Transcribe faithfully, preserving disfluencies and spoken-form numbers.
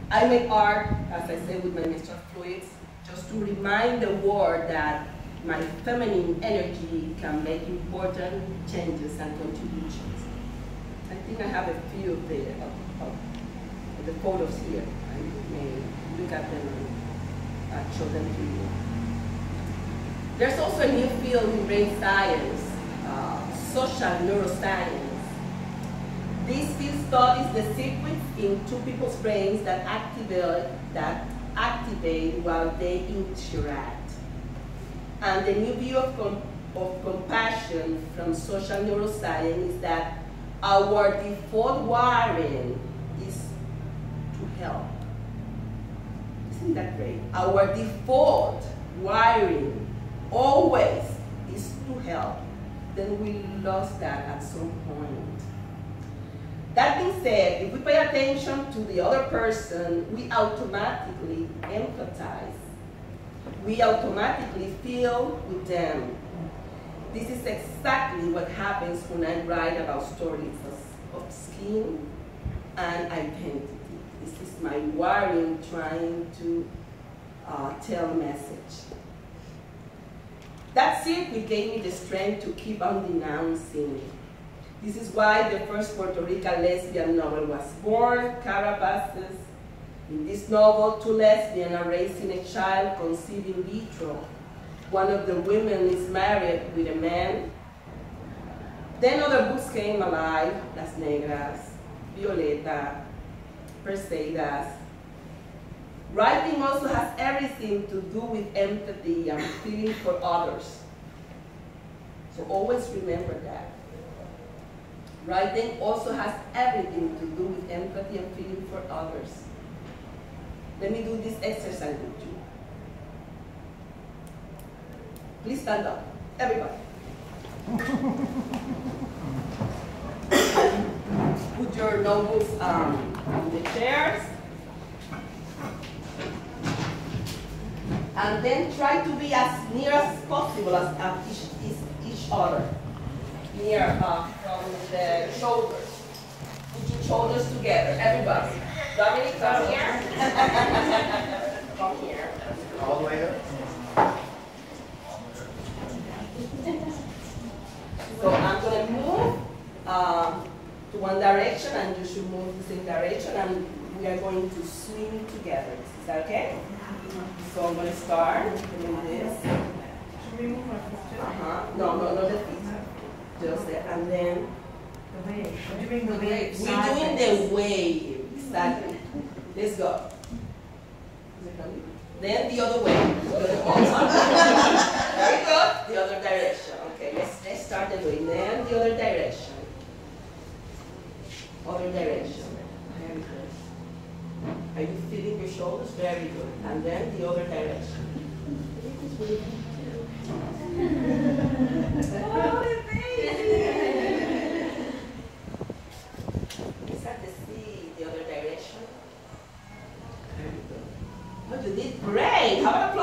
I make art, as I said, with my menstrual fluids, just to remind the world that my feminine energy can make important changes and contributions. I think I have a few of the, of, of, of the photos here. I may look at them and uh, show them to you. There's also a new field in brain science, uh, social neuroscience. This field studies the circuits in two people's brains that activate, that activate while they interact. And the new view of, com of compassion from social neuroscience is that our default wiring is to help. Isn't that great? Our default wiring always is to help. Then we lost that at some point. That being said, if we pay attention to the other person, we automatically empathize. We automatically feel with them. This is exactly what happens when I write about stories of, of skin and identity. This is my wiring trying to uh, tell a message. That circuit gave me the strength to keep on denouncing. This is why the first Puerto Rican lesbian novel was born, Carapaces. In this novel, two lesbians are raising a child conceived in vitro. One of the women is married with a man. Then other books came alive, Las Negras, Violeta, Perseidas. Writing also has everything to do with empathy and feeling for others. So always remember that. Writing also has everything to do with empathy and feeling for others. Let me do this exercise with you. Please stand up, everybody. Put your notebooks um, on the chairs. And then try to be as near as possible as, as each, each, each other. Near uh, from the shoulders. Put your shoulders together, everybody. Dominic, come here. Come here. All the way up. So I'm going to move uh, to one direction, and you should move the same direction, and we are going to swim together. Is that okay? So I'm going to start doing this. Should we move our feet? Uh-huh. No, no, no, the feet. Just there, and then The wave. We're doing the wave. we're doing the wave. Exactly. Let's go. Then the other way. Very good. The other direction. Okay, let's, let's start the way. Then the other direction. Other direction. Very good. Are you feeling your shoulders? Very good. And then the other direction. Oh, let's have to see the other direction. Very good. Oh, you did great. How about